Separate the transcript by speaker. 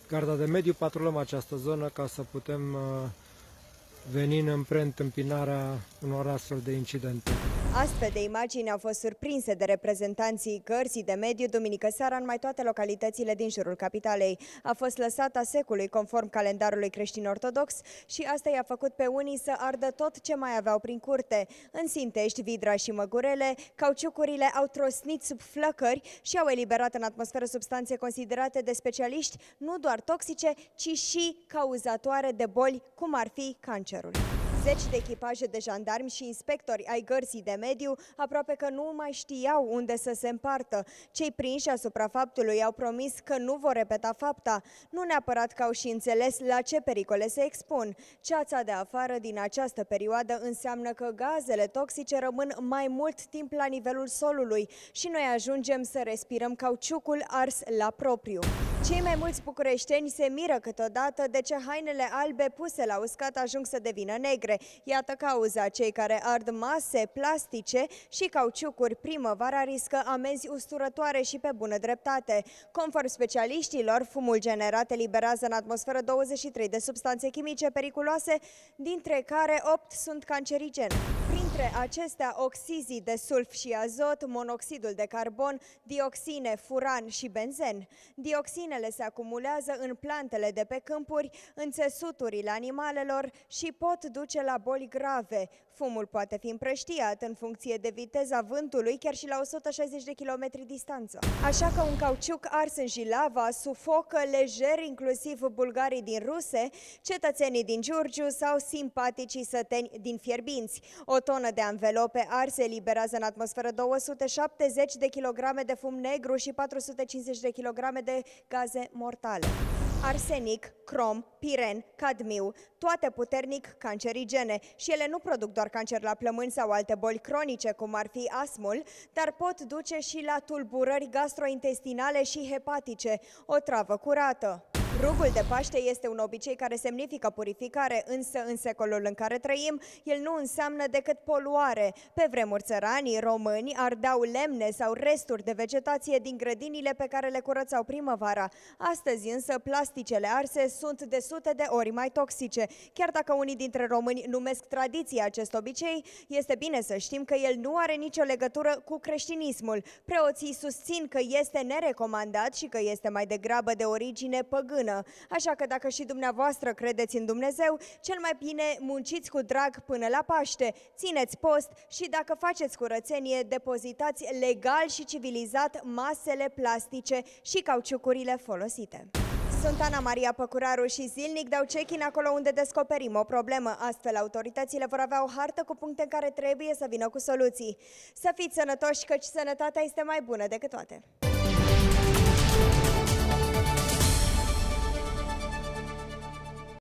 Speaker 1: Garda de mediu patrulăm această zonă ca să putem veni în preîntâmpinarea unor astfel de incidente.
Speaker 2: Astfel de imagini au fost surprinse de reprezentanții Gărzii de Mediu duminică seara în mai toate localitățile din jurul capitalei. A fost lăsată a secului conform calendarului creștin-ortodox și asta i-a făcut pe unii să ardă tot ce mai aveau prin curte. În Sintești, Vidra și Măgurele, cauciucurile au trosnit sub flăcări și au eliberat în atmosferă substanțe considerate de specialiști nu doar toxice, ci și cauzatoare de boli, cum ar fi cancerul. Zeci de echipaje de jandarmi și inspectori ai Gărzii de Mediu aproape că nu mai știau unde să se împartă. Cei prinși asupra faptului au promis că nu vor repeta fapta. Nu neapărat că au și înțeles la ce pericole se expun. Ceața de afară din această perioadă înseamnă că gazele toxice rămân mai mult timp la nivelul solului și noi ajungem să respirăm cauciucul ars la propriu. Cei mai mulți bucureșteni se miră câteodată de ce hainele albe puse la uscat ajung să devină negre. Iată cauza: cei care ard mase plastice și cauciucuri primăvara riscă amenzi usturătoare și pe bună dreptate. Conform specialiștilor, fumul generat eliberează în atmosferă 23 de substanțe chimice periculoase, dintre care 8 sunt cancerigene. Printre acestea, oxizii de sulf și azot, monoxidul de carbon, dioxine, furan și benzen. Dioxinele se acumulează în plantele de pe câmpuri, în țesuturile animalelor și pot duce la boli grave. Fumul poate fi împrăștiat în funcție de viteza vântului, chiar și la 160 de km distanță. Așa că un cauciuc ars în Jilava sufocă lejer inclusiv bulgarii din Ruse, cetățenii din Giurgiu sau simpaticii săteni din Fierbinți. O tonă de anvelope arse eliberează în atmosferă 270 de kilograme de fum negru și 450 de kilograme de gaze mortale. Arsenic, crom, piren, cadmiu, toate puternic cancerigene, și ele nu produc doar cancer la plămâni sau alte boli cronice, cum ar fi astmul, dar pot duce și la tulburări gastrointestinale și hepatice, o travă curată. Rugul de Paște este un obicei care semnifică purificare, însă în secolul în care trăim, el nu înseamnă decât poluare. Pe vremuri, țăranii români ardeau lemne sau resturi de vegetație din grădinile pe care le curățau primăvara. Astăzi însă plasticele arse sunt de sute de ori mai toxice. Chiar dacă unii dintre români numesc tradiție acest obicei, este bine să știm că el nu are nicio legătură cu creștinismul. Preoții susțin că este nerecomandat și că este mai degrabă de origine păgână. Așa că dacă și dumneavoastră credeți în Dumnezeu, cel mai bine munciți cu drag până la Paște, țineți post și dacă faceți curățenie, depozitați legal și civilizat masele plastice și cauciucurile folosite. Sunt Ana Maria Păcuraru și zilnic dau check-in acolo unde descoperim o problemă. Astfel, autoritățile vor avea o hartă cu puncte în care trebuie să vină cu soluții. Să fiți sănătoși, căci sănătatea este mai bună decât toate!